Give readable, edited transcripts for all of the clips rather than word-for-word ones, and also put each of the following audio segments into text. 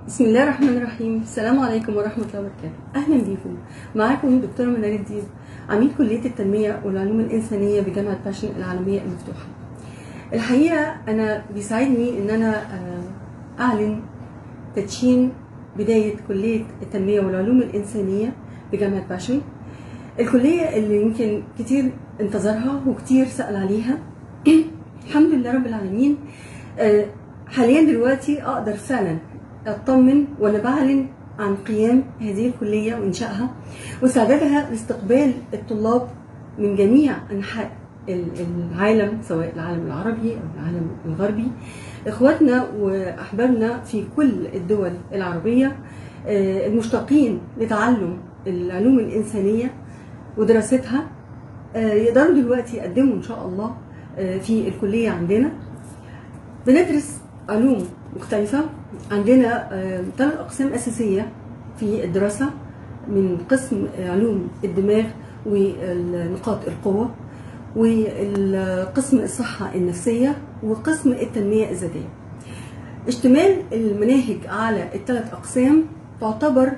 بسم الله الرحمن الرحيم. السلام عليكم ورحمة الله وبركاته. أهلا بيكم. معاكم دكتورة منال الدين، عميد كلية التنمية والعلوم الإنسانية بجامعة باشن العالمية المفتوحة. الحقيقة أنا بيساعدني إن أنا أعلن تدشين بداية كلية التنمية والعلوم الإنسانية بجامعة باشن، الكلية اللي يمكن كتير انتظرها وكتير سأل عليها. الحمد لله رب العالمين. حاليا دلوقتي أقدر فعلا اطمن وانا بعلن عن قيام هذه الكليه وانشائها واستعدادها لاستقبال الطلاب من جميع انحاء العالم، سواء العالم العربي او العالم الغربي، اخواتنا واحبابنا في كل الدول العربيه المشتاقين لتعلم العلوم الانسانيه ودراستها يقدروا دلوقتي يقدموا ان شاء الله في الكليه. عندنا بندرس علوم مختلفة، عندنا 3 أقسام أساسية في الدراسة، من قسم علوم الدماغ ونقاط القوة، والقسم الصحة النفسية، وقسم التنمية الذاتية. اشتمال المناهج على ال3 أقسام تعتبر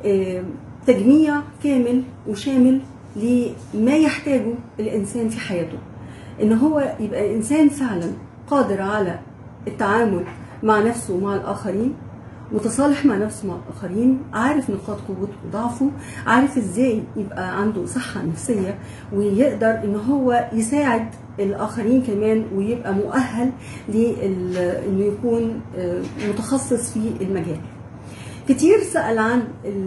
تجميع كامل وشامل لما يحتاجه الإنسان في حياته، إن هو يبقى إنسان فعلا قادر على التعامل مع نفسه ومع الآخرين، متصالح مع نفسه ومع الآخرين، عارف نقاط قوته وضعفه، عارف ازاي يبقى عنده صحة نفسية ويقدر ان هو يساعد الآخرين كمان، ويبقى مؤهل لانه يكون متخصص في المجال. كتير سأل عن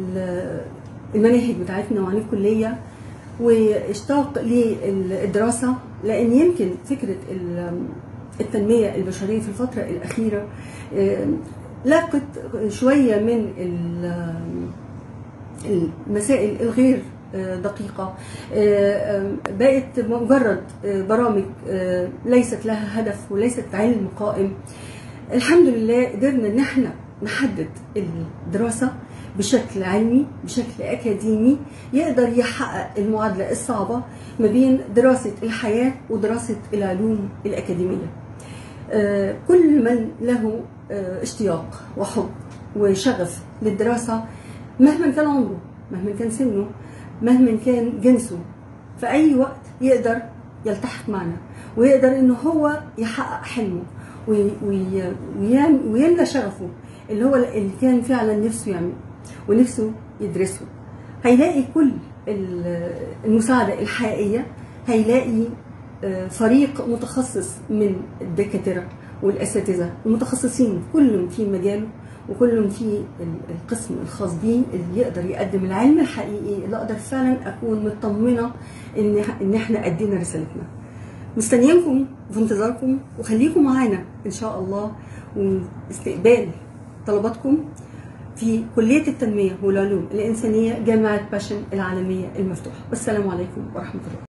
المناهج بتاعتنا وعن الكلية واشتاق للدراسة، لأن يمكن فكرة التنمية البشرية في الفترة الأخيرة لاقت شوية من المسائل الغير دقيقة، بقت مجرد برامج ليست لها هدف وليست علم قائم. الحمد لله قدرنا ان احنا نحدد الدراسة بشكل علمي، بشكل أكاديمي، يقدر يحقق المعادلة الصعبة ما بين دراسة الحياة ودراسة العلوم الأكاديمية. كل من له اشتياق وحب وشغف للدراسة، مهما كان عمره، مهما كان سنه، مهما كان جنسه، في أي وقت يقدر يلتحق معنا ويقدر إنه هو يحقق حلمه ويملى شغفه اللي كان فعلا نفسه يعمله ونفسه يدرسه. هيلاقي كل المساعدة الحقيقية، هيلاقي فريق متخصص من الدكاترة والأساتذة المتخصصين، كلهم في مجاله وكلهم في القسم الخاص بيه، اللي يقدر يقدم العلم الحقيقي اللي أقدر فعلا أكون مطمنة إن احنا أدينا رسالتنا. مستنيينكم في انتظاركم، وخليكم معانا إن شاء الله، واستقبال طلباتكم في كلية التنمية والعلوم الإنسانية جامعة باشن العالمية المفتوحة. والسلام عليكم ورحمة الله.